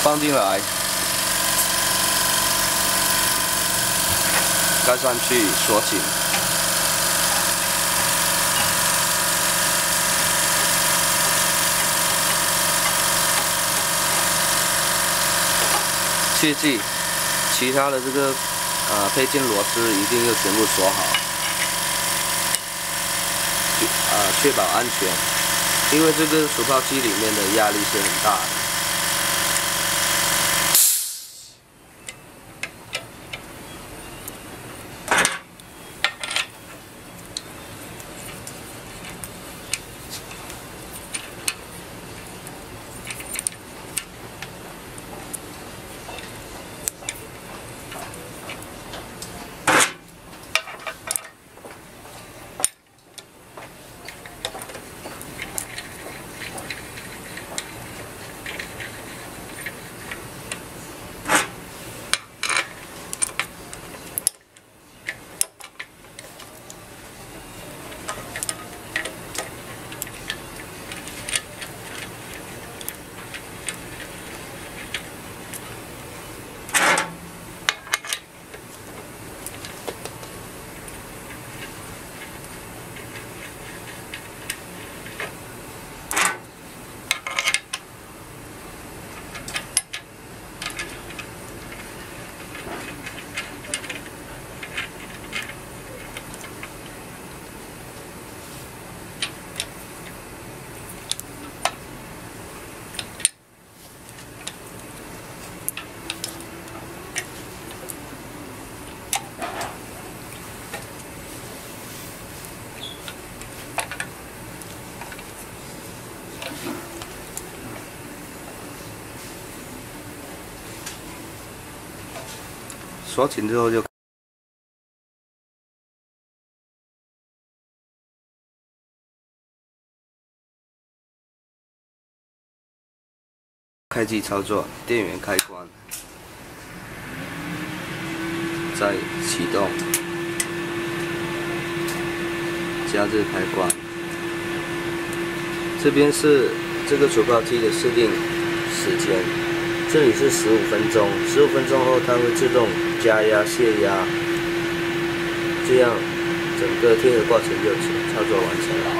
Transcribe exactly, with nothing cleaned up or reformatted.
放进来，盖上去，锁紧。切记，其他的这个啊配件螺丝一定要全部锁好，啊确保安全，因为这个除泡机里面的压力是很大的。 锁紧之后就开机操作，电源开关，再启动，加热开关。这边是这个除泡机的设定时间，这里是十五分钟，十五分钟后它会自动加压泄压，这样整个贴合过程就操作完成了。